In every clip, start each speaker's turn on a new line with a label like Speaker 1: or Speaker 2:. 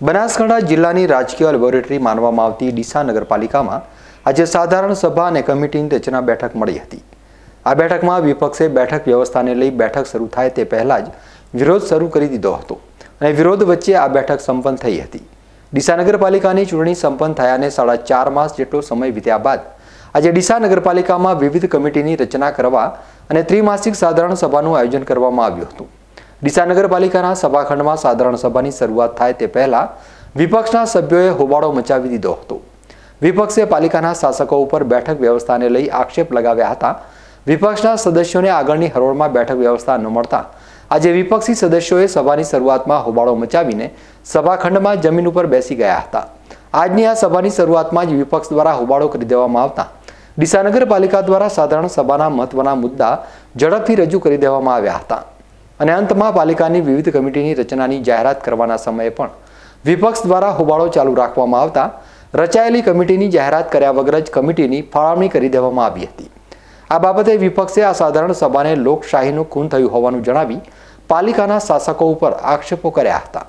Speaker 1: બનાસકાંઠા જિલ્લાની રાજકીય લેબોરેટરી માનવામાં આવતી ડીસા નગરપાલિકામાં આજે સાધારણ સભા અને કમિટીની રચના બેઠક મળી હતી। આ બેઠકમાં વિપક્ષે બેઠક વ્યવસ્થાને લઈ બેઠક શરૂ થાય તે પહેલા જ વિરોધ શરૂ કરી દીધો હતો અને વિરોધ વચ્ચે આ બેઠક સંપન્ન થઈ હતી। ડીસા નગરપાલિકાની ચૂંટણી સંપન્ન થયાને 4.5 માસ જેટલો સમય વીત્યા બાદ આજે ડીસા નગરપાલિકામાં વિવિધ કમિટીની રચના કરવા અને ત્રિમાસિક સાધારણ સભાનું આયોજન કરવામાં આવ્યું હતું। ડીસા નગરપાલિકાના સભાખંડમાં સાધારણ સભાની શરૂઆત થાય તે પહેલા વિપક્ષના સભ્યોએ હોબાળો મચાવી દીધો હતો। વિપક્ષે પાલિકાના શાસકો ઉપર બેઠક વ્યવસ્થાને લઈ આક્ષેપ લગાવ્યા હતા। વિપક્ષના સદસ્યોને આગળની હરોળમાં બેઠક વ્યવસ્થા ન મળતા આજે વિપક્ષી સદસ્યોએ સભાની શરૂઆતમાં હોબાળો મચાવીને સભાખંડમાં જમીન ઉપર બેસી ગયા હતા। આજની આ સભાની શરૂઆતમાં જ વિપક્ષ દ્વારા હોબાળો કરી દેવામાં આવતા ડીસા નગરપાલિકા દ્વારા સાધારણ સભાના મહત્વના મુદ્દા ઝડપથી રજૂ કરી દેવામાં આવ્યા હતા અને અંતમાં પાલિકાની વિવિધ કમિટીની રચનાની જાહેરાત કરવાના સમયે પણ વિપક્ષ દ્વારા હોબાળો ચાલુ રાખવામાં આવતા રચાયેલી કમિટીની જાહેરાત કર્યા વગર જ કમિટીની ફાળવણી કરી દેવામાં આવી હતી। આ બાબતે વિપક્ષે આ સાધારણ સભાને લોકશાહીનું ખૂન થયું હોવાનું જણાવી પાલિકાના શાસકો ઉપર આક્ષેપો કર્યા હતા।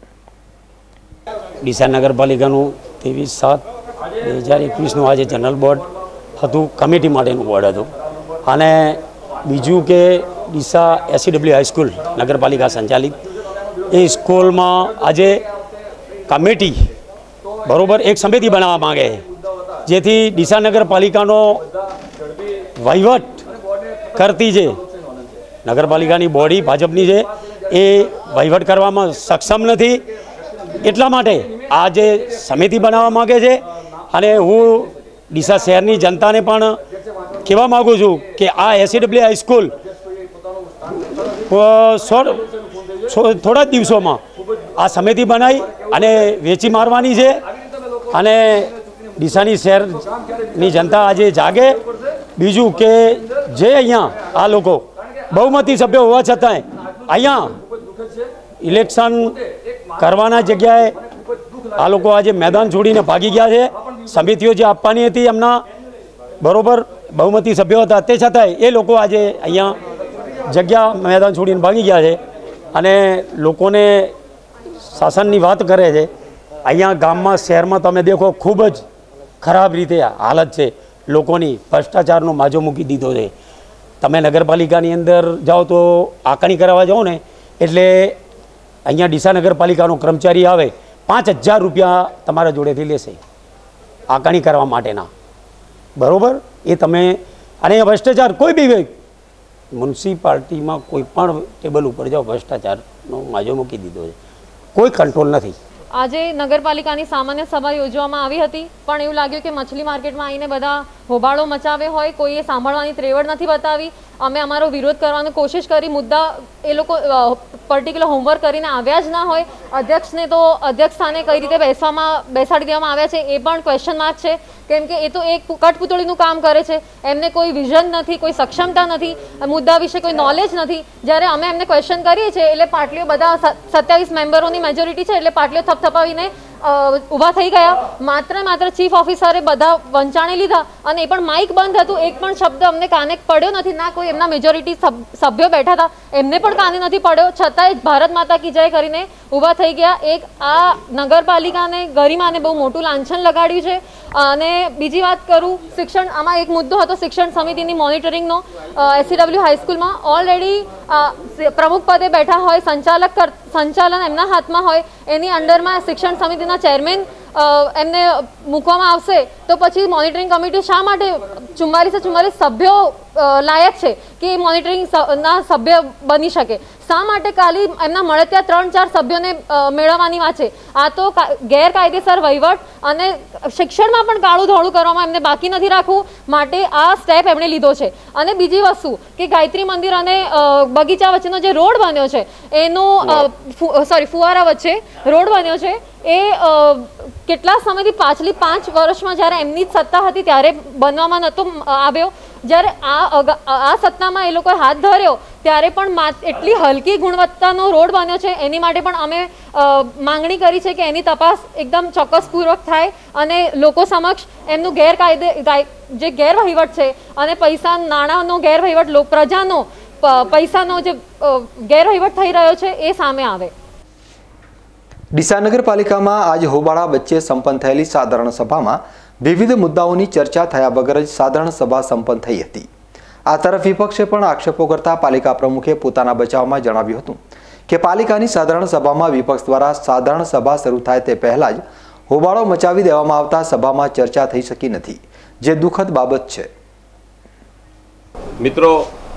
Speaker 2: ડીસા નગરપાલિકાનું 23/7/2021નું આજે જનરલ બોર્ડ હતું, કમિટી માટેનું બોર્ડ હતું અને બીજું કે ડીસા SCW હાઈસ્કૂલ નગરપાલિકા સંચાલિત એ સ્કૂલમાં આજે કમિટી બરોબર એક સમિતિ બનાવવા માંગે છે, જેથી ડીસા નગરપાલિકાનો વહીવટ કરતી છે નગરપાલિકાની બોડી ભાજપની છે એ વહીવટ કરવામાં સક્ષમ નથી। એટલા માટે આ જે સમિતિ બનાવવા માંગે છે અને હું ડીસા શહેરની જનતાને પણ કહેવા માગું છું કે આ SCW હાઈસ્કૂલ થોડા દિવસોમાં આ સમિતિ બનાવી અને વેચી મારવાની છે અને ડીસાની શહેરની જનતા આજે જાગે। બીજું કે જે અહીંયા આ લોકો બહુમતી સભ્યો હોવા છતાંય અહીંયા ઇલેક્શન કરવાના જગ્યાએ આ લોકો આજે મેદાન છોડીને ભાગી ગયા છે। સમિતિઓ જે આપવાની હતી એમના બરોબર બહુમતી સભ્યો હતા તે છતાંય એ લોકો આજે અહીંયા જગ્યા મેદાન છોડીને ભાગી ગયા છે અને લોકોને શાસનની વાત કરે છે। અહીંયા ગામમાં શહેરમાં તમે દેખો ખૂબ જ ખરાબ રીતે હાલત છે લોકોની, ભ્રષ્ટાચારનો માજો મૂકી દીધો છે। તમે નગરપાલિકાની અંદર જાઓ તો આંકણી કરાવવા જાઓ ને એટલે અહીંયા ડીસા નગરપાલિકાનો કર્મચારી આવે 5000 રૂપિયા તમારા જોડેથી લેશે આંકણી કરવા માટેના, બરાબર? એ તમે અને ભ્રષ્ટાચાર કોઈ બી મ્યુનિસિપાલિટીમાં કોઈ પણ ટેબલ ઉપર જાઓ ભ્રષ્ટાચારનો માજો મૂકી દીધો છે, કોઈ કંટ્રોલ નથી।
Speaker 3: આજે નગરપાલિકાની સામાન્ય સભા યોજવામાં આવી હતી પણ એવું લાગ્યું કે મછલી માર્કેટમાં આવીને બધા હોબાળો મચાવે હોય, કોઈએ સાંભળવાની ત્રેવડ નથી બતાવી। અમે અમારો વિરોધ કરવાની કોશિશ કરી, મુદ્દા એ લોકો પર્ટિક્યુલર હોમવર્ક કરીને આવ્યા જ ના હોય। અધ્યક્ષને તો અધ્યક્ષ સ્થાને કઈ રીતે બેસાડી દેવામાં આવ્યા છે એ પણ ક્વેશ્ચન માર્ક છે, કેમ કે એ તો એક કઠપુતળીનું કામ કરે છે। એમને કોઈ વિઝન નથી, કોઈ સક્ષમતા નથી, મુદ્દા વિશે કોઈ નોલેજ નથી। જ્યારે અમે એમને ક્વેશ્ચન કરીએ છીએ એટલે પાટલીઓ બધા 27 મેમ્બરોની મેજોરિટી છે એટલે પાટલીઓ થપથપાવીને ઊભા થઈ ગયા। માત્ર ચીફ ઓફિસરે બધા વંચાણે લીધા અને એ પણ માઇક બંધ હતું, એક પણ શબ્દ અમને કાને પડ્યો નથી, ના કોઈ એમના મેજોરિટી સભ્યો બેઠા હતા એમને પણ કાને નથી પડ્યો, છતાંય ભારત માતા કી જય કરીને ઊભા થઈ ગયા। એક આ નગરપાલિકાને ગરિમાને બહુ મોટું લાંછન લગાડ્યું છે। અને બીજી વાત કરું, શિક્ષણ, આમાં એક મુદ્દો હતો શિક્ષણ સમિતિની મોનિટરિંગનો। SCW હાઈસ્કૂલમાં ઓલરેડી પ્રમુખ પદે બેઠા હોય, સંચાલન એમના હાથમાં હોય, એની અંડરમાં શિક્ષણ સમિતિના ચેરમેન એમને મૂકવામાં આવશે તો પછી મોનિટરિંગ કમિટી શા માટે 44 સભ્યો લાયક છે કે એ મોનિટરિંગના સભ્ય બની શકે? શા માટે ખાલી એમના મળે ત્યાં 3-4 સભ્યોને મેળવવાની વાત છે? આ તો ગેરકાયદેસર વહીવટ અને શિક્ષણમાં પણ કાળું ધોળું કરવામાં એમને બાકી નથી રાખવું માટે આ સ્ટેપ એમણે લીધો છે। અને બીજી વસ્તુ કે ગાયત્રી મંદિર અને બગીચા વચ્ચેનો જે રોડ બન્યો છે એનો ફુવારા વચ્ચે રોડ બન્યો છે એ કેટલા સમયથી પાછલી 5 વર્ષમાં જ્યારે એમની જ સત્તા હતી ત્યારે બનવામાં નહોતો આવ્યો। જ્યારે આ સત્તામાં એ લોકોએ હાથ ધર્યો ત્યારે પણ એટલી હલકી ગુણવત્તાનો રોડ બન્યો છે, એની માટે પણ અમે માંગણી કરી છે કે એની તપાસ એકદમ ચોક્કસપૂર્વક થાય અને લોકો સમક્ષ એમનું જે ગેરવહીવટ છે અને નાણાંનો ગેરવહીવટ, પ્રજાનો પૈસાનો જે ગેરવહીવટ થઈ રહ્યો છે એ સામે આવે।
Speaker 1: ડીસા નગરપાલિકામાં આજ હોબાળા વચ્ચે સંપન્ન થયેલી સાધારણ સભામાં વિવિધ મુદ્દાઓની ચર્ચા થયા વગર જ સાધારણ સભા સંપન્ન થઈ હતી। આ તરફ વિપક્ષે પણ આક્ષેપો કરતા પાલિકા પ્રમુખે પોતાના બચાવમાં જણાવ્યું હતું કે પાલિકાની સાધારણ સભામાં વિપક્ષ દ્વારા સાધારણ સભા શરૂ થાય તે પહેલા જ હોબાળો મચાવી દેવામાં આવતા સભામાં ચર્ચા થઈ શકી નથી, જે દુઃખદ બાબત છે।
Speaker 4: મિત્રો,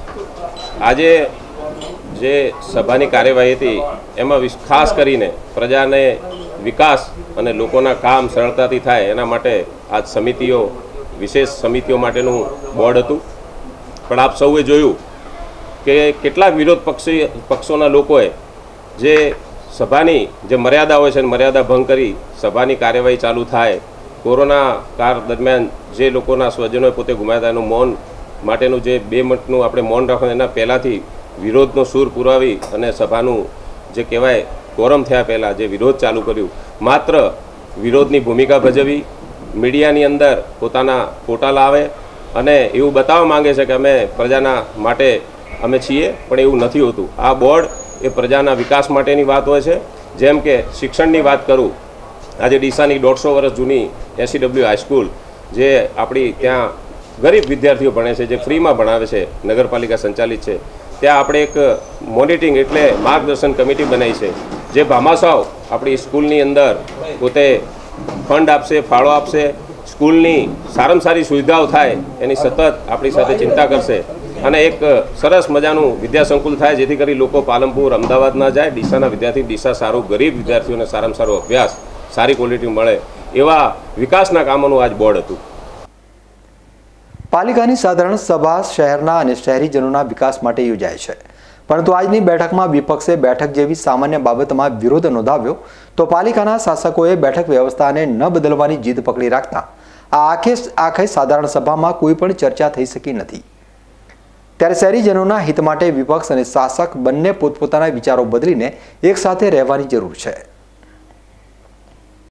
Speaker 4: આજે જે સભાની કાર્યવાહી હતી એમાં ખાસ કરીને પ્રજાને વિકાસ અને લોકોના કામ સરળતાથી થાય એના માટે આ સમિતિઓ, વિશેષ સમિતિઓ માટેનું બોર્ડ હતું। પણ આપ સૌએ જોયું કે કેટલાક વિરોધ પક્ષોના લોકોએ જે સભાની જે મર્યાદા હોય છે મર્યાદા ભંગ કરી સભાની કાર્યવાહી ચાલુ થાય, કોરોના કાળ દરમિયાન જે લોકોના સ્વજનોએ પોતે ગુમાવ્યા હતા એનું મૌન માટેનું જે 2 મિનિટનું આપણે મૌન રાખવાનું એના પહેલાંથી વિરોધનો સૂર પુરાવી અને સભાનું જે કહેવાય કોરમ થયા પહેલાં જે વિરોધ ચાલુ કર્યું, માત્ર વિરોધની ભૂમિકા ભજવી, મીડિયાની અંદર પોતાના ફોટા લાવે અને એવું બતાવવા માંગે છે કે અમે પ્રજાના માટે અમે છીએ, પણ એવું નથી હોતું। આ બોર્ડ એ પ્રજાના વિકાસ માટેની વાત હોય છે। જેમ કે શિક્ષણની વાત કરું, આજે ડીસાની 150 વર્ષ જૂની SCW હાઈસ્કૂલ જે આપણી ત્યાં ગરીબ વિદ્યાર્થીઓ ભણે છે, જે ફ્રીમાં ભણાવે છે, નગરપાલિકા સંચાલિત છે, ત્યાં આપણે એક મોનિટરિંગ એટલે માર્ગદર્શન કમિટી બનાવી છે, જે ભામાસાવ આપણી સ્કૂલની અંદર પોતે ફંડ આપશે, ફાળો આપશે, સ્કૂલની સારામાં સારી સુવિધાઓ થાય એની સતત આપણી સાથે ચિંતા કરશે અને એક સરસ મજાનું વિદ્યાસંકુલ થાય, જેથી કરી લોકો પાલનપુર, અમદાવાદ ના જાય, ડીસાના વિદ્યાર્થી ડીસા સારું, ગરીબ વિદ્યાર્થીઓને સારામાં સારો અભ્યાસ, સારી ક્વોલિટી મળે, એવા વિકાસના કામોનું આજ બોર્ડ હતું।
Speaker 1: પાલિકાની સાધારણ સભા શહેરના અને શહેરીજનોના વિકાસ માટે યોજાય છે, પરંતુ આજની બેઠકમાં વિપક્ષે બેઠક જેવી સામાન્ય બાબતમાં વિરોધ નોંધાવ્યો તો પાલિકાના શાસકોએ બેઠક વ્યવસ્થાને ન બદલવાની જીદ પકડી રાખતા આ આખે સાધારણ સભામાં કોઈ પણ ચર્ચા થઈ શકી નથી। ત્યારે શહેરીજનોના હિત માટે વિપક્ષ અને શાસક બંને પોતપોતાના વિચારો બદલીને એક સાથે રહેવાની જરૂર છે।